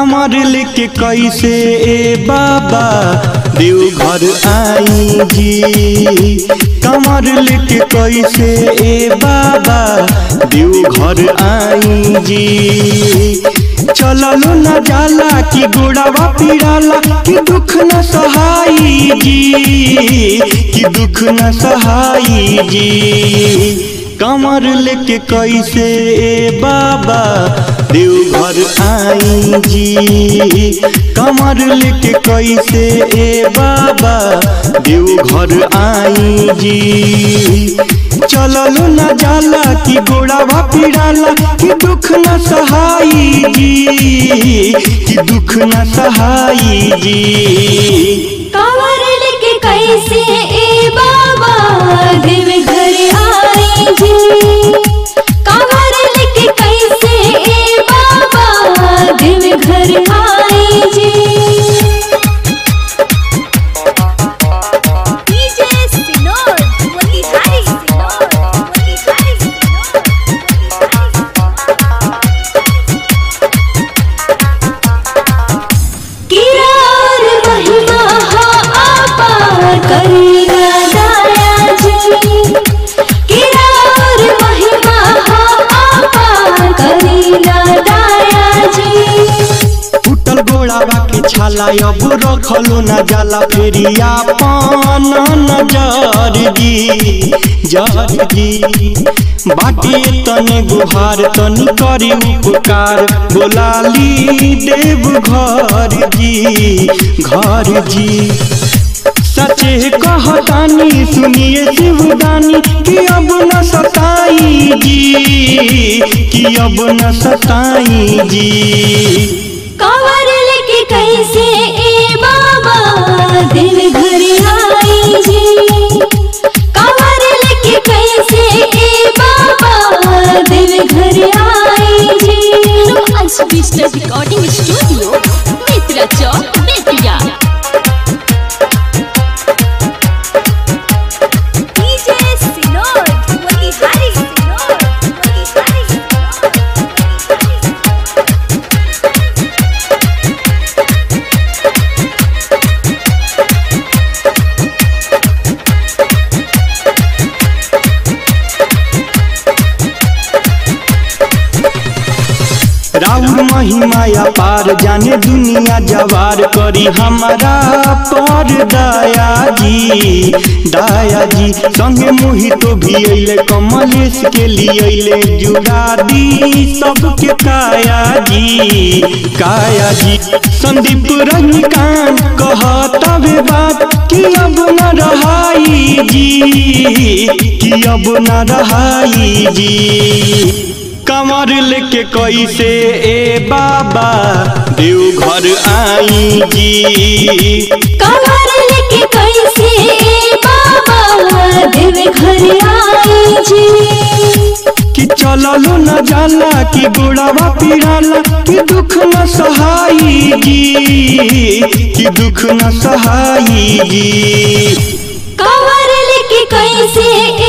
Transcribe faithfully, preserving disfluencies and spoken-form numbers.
कमर लेके कैसे ए बाबा देवघर आई जी। कमर लेके कैसे ए बाबा देवघर आई जी। चललो न जाला कि गोड़ावा पीड़ाला कि दुख न सहाई जी, कि दुख न सहाई जी। कमर लेके कैसे ए बाबा देवघर आई जी। कमर लेके कैसे ए बाबा देवघर आई जी। चललो न जाला कि गोड़ावा पीड़ाला कि दुख न सहाई जी, कि दुख न सहाई जी। कमर लेके कैसे ए बाबा देवघर आई जी। कमर लेके कैसे ए बाबा देवघर आई जी। छाला अब रखलो न जाला फेरिया पान नजर जी, जर जी। बाटे तने गुहार तनी करी उपकार बोलाली देव घर जी, घर जी। सचे कहतानी सुनिए शिवदानी कि अब न सताई जी, कि अब न सताई जी। कमर लेके कैसे ए बाबा देवघर आई जी। कमर लेके कैसे ए बाबा देवघर आई जी। Ansh Bistar recording studio Mitra Chowk Bettiah. राउर महिमाया पार जाने दुनिया जवार करी हमारा पर दया जी, दया जी। संगे मोहितो भी अइले कमलेश के लिए अइले जुड़ा दी सबके काया जी, काया जी। संदीप रजनीकांत कहता वे बात कि अब न रहाई जी, कि अब न रहाई जी। कमर लेके कैसे ए बाबा देवघर आई जी। कमर लेके कैसे ए बाबा देवघर आई जी। कि चललो न जाला कि गोड़ावा पीड़ाला कि दुख न सहाई जी, कि दुख न सहाई जी। कमर लेके कैसे